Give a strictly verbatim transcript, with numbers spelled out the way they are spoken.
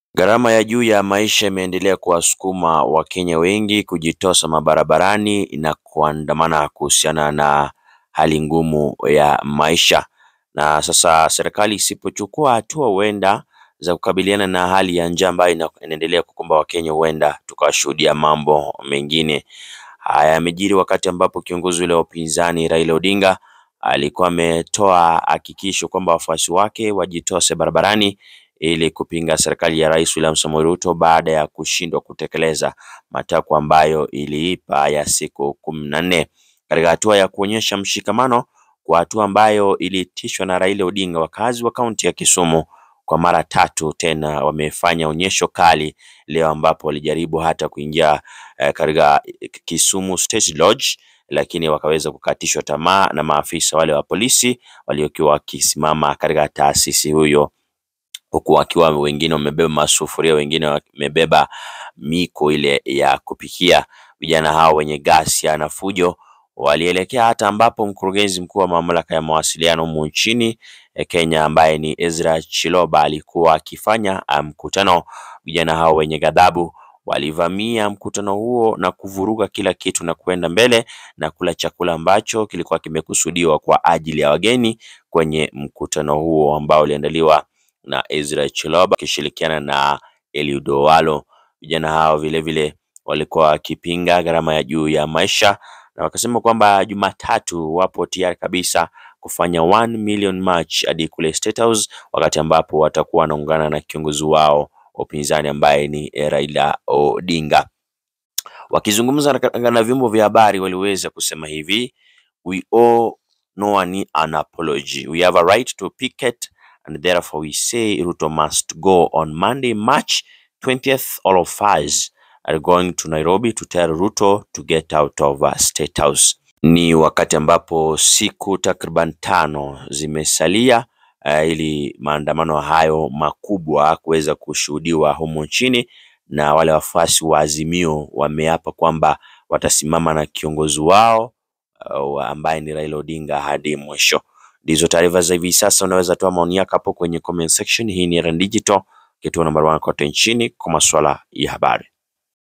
Gharama ya juu ya maisha imeendelea kuwasukuma Wakenya wengi kujitosa mabarabarani na kuandamana kuhusiana na hali ngumu ya maisha. Na sasa serikali isipochukua hatua huenda za kukabiliana na hali ya njaa ambayo inaendelea kukumba Wakenya, huenda tukashuhudia mambo mengine. Haya yamejiri wakati ambapo kiongozi ule wa upinzani Raila Odinga alikuwa ametoa hakikisho kwamba wafuasi wake wajitose barabarani ili kupinga serikali ya Rais William Samoei Ruto baada ya kushindwa kutekeleza matakwa ambayo iliipa ya siku kumi na nne. Katika hatua ya kuonyesha mshikamano kwa hatua ambayo iliitishwa na Raila Odinga, wakazi wa kaunti ya Kisumu kwa mara tatu tena wamefanya onyesho kali leo, ambapo walijaribu hata kuingia eh, katika Kisumu State Lodge, lakini wakaweza kukatishwa tamaa na maafisa wale wa polisi waliokuwa wakisimama katika taasisi huyo, huku wakiwa wengine wamebeba masufuria, wengine wamebeba miko ile ya kupikia. Vijana hao wenye ghasia na fujo walielekea hata ambapo mkurugenzi mkuu wa mamlaka ya mawasiliano humu nchini Kenya ambaye ni Ezra Chiloba alikuwa akifanya mkutano. Vijana hao wenye ghadhabu walivamia mkutano huo na kuvuruga kila kitu na kuenda mbele na kula chakula ambacho kilikuwa kimekusudiwa kwa ajili ya wageni kwenye mkutano huo ambao uliandaliwa na Ezra Chiloba akishirikiana na Eliud Owalo. Vijana hao vile vile walikuwa wakipinga gharama ya juu ya maisha na wakasema kwamba Jumatatu wapo tayari kabisa kufanya one million march hadi kule State House, wakati ambapo watakuwa wanaungana na kiongozi wao upinzani ambaye ni Raila Odinga. Wakizungumza na vyombo vya habari waliweza kusema hivi: we owe no one an apology, we have a right to picket and therefore we say Ruto must go on Monday March twentieth. All of us are going to Nairobi to tell Ruto to get out of uh, State House. Ni wakati ambapo siku takriban tano zimesalia uh, ili maandamano hayo makubwa kuweza kushuhudiwa humu nchini, na wale wafuasi wa Azimio wameapa kwamba watasimama na kiongozi wao uh, ambaye ni Raila Odinga hadi mwisho. Ndizo taarifa za hivi sasa. Unaweza toa maoni yako hapo kwenye comment section. Hii ni Rand Digital, kituo namba moja kote nchini kwa masuala ya habari.